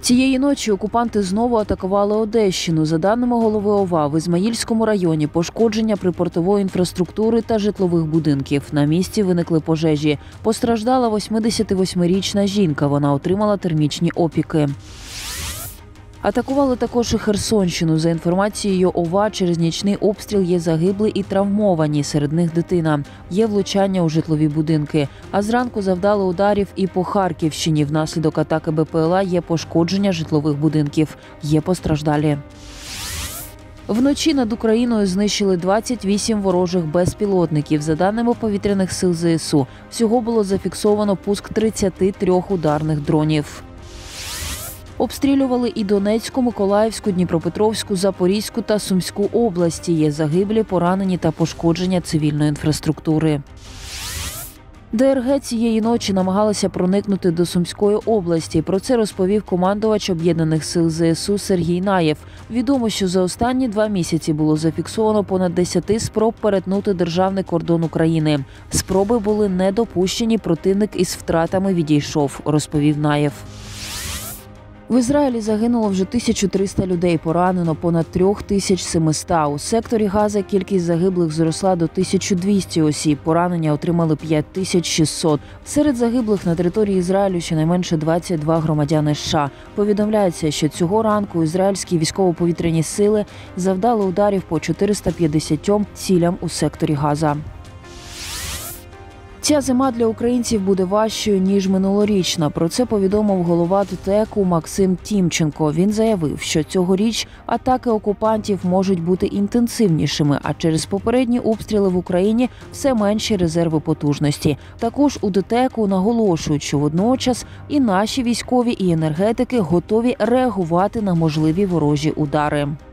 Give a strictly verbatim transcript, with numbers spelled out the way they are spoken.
Цієї ночі окупанти знову атакували Одещину. За даними голови ОВА, в Ізмаїльському районі пошкодження припортової інфраструктури та житлових будинків. На місці виникли пожежі. Постраждала восьмидесятивосьмирічна жінка. Вона отримала термічні опіки. Атакували також і Херсонщину. За інформацією ОВА, через нічний обстріл є загиблі і травмовані, серед них дитина. Є влучання у житлові будинки. А зранку завдали ударів і по Харківщині. Внаслідок атаки БПЛА є пошкодження житлових будинків. Є постраждалі. Вночі над Україною знищили двадцять вісім ворожих безпілотників. За даними повітряних сил ЗСУ, всього було зафіксовано пуск тридцяти трьох ударних дронів. Обстрілювали і Донецьку, Миколаївську, Дніпропетровську, Запорізьку та Сумську області. Є загиблі, поранені та пошкодження цивільної інфраструктури. ДРГ цієї ночі намагалися проникнути до Сумської області. Про це розповів командувач Об'єднаних сил ЗСУ Сергій Наєв. Відомо, що за останні два місяці було зафіксовано понад десять спроб перетнути державний кордон України. Спроби були не допущені, противник із втратами відійшов, розповів Наєв. В Ізраїлі загинуло вже тисяча триста людей, поранено понад три тисячі сімсот. У секторі Газа кількість загиблих зросла до тисячі двісті осіб, поранення отримали п'ять тисяч шістсот. Серед загиблих на території Ізраїлю щонайменше двадцять два громадяни США. Повідомляється, що цього ранку ізраїльські військово-повітряні сили завдали ударів по чотириста п'ятдесятьом цілям у секторі Газа. Ця зима для українців буде важчою, ніж минулорічна. Про це повідомив голова ДТЕКу Максим Тімченко. Він заявив, що цьогоріч атаки окупантів можуть бути інтенсивнішими, а через попередні обстріли в Україні все менші резерви потужності. Також у ДТЕКу наголошують, що водночас і наші військові, і енергетики готові реагувати на можливі ворожі удари.